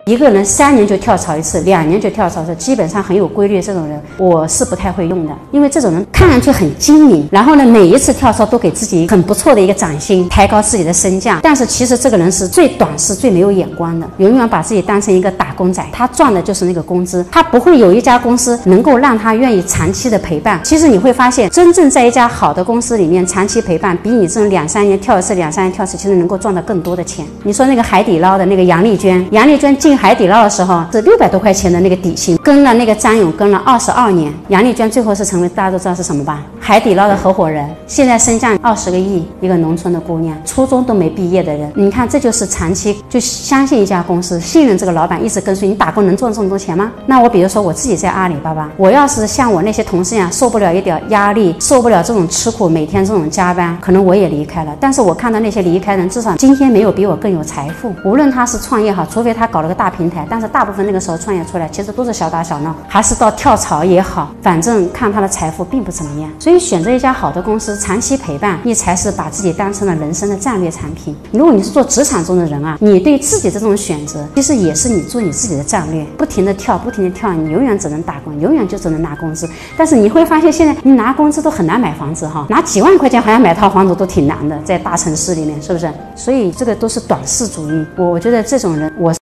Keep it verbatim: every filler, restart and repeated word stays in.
一个人三年就跳槽一次，两年就跳槽一次，基本上很有规律。这种人我是不太会用的，因为这种人看上去很精明，然后呢，每一次跳槽都给自己很不错的一个涨薪，抬高自己的身价。但是其实这个人是最短视、最没有眼光的，永远把自己当成一个打工仔，他赚的就是那个工资，他不会有一家公司能够让他愿意长期的陪伴。其实你会发现，真正在一家好的公司里面长期陪伴，比你这种两三年跳一次、两三年跳一次，其实能够赚到更多的钱。你说那个海底捞的那个杨丽娟，杨丽娟进海底捞的时候是六百多块钱的那个底薪，跟了那个张勇跟了二十二年，杨丽娟最后是成为大家都知道是什么吧？海底捞的合伙人，现在身价二十个亿，一个农村的姑娘，初中都没毕业的人，你看这就是长期就相信一家公司，信任这个老板，一直跟随你，打工能赚这么多钱吗？那我比如说我自己在阿里巴巴，我要是像我那些同事一样受不了一点压力，受不了这种吃苦，每天这种加班，可能我也离开了。但是我看到那些离开人，至少今天没有比我更有财富。无论他是创业好，除非他搞了个大平台，但是大部分那个时候创业出来，其实都是小打小闹，还是到跳槽也好，反正看他的财富并不怎么样。所以选择一家好的公司，长期陪伴，你才是把自己当成了人生的战略产品。如果你是做职场中的人啊，你对自己这种选择，其实也是你做你自己的战略，不停的跳，不停的跳，你永远只能打工，永远就只能拿工资。但是你会发现，现在你拿工资都很难买房子哈，拿几万块钱好像买套房子都挺难的，在大城市里面，是不是？所以这个都是短视主义。我我觉得这种人，我。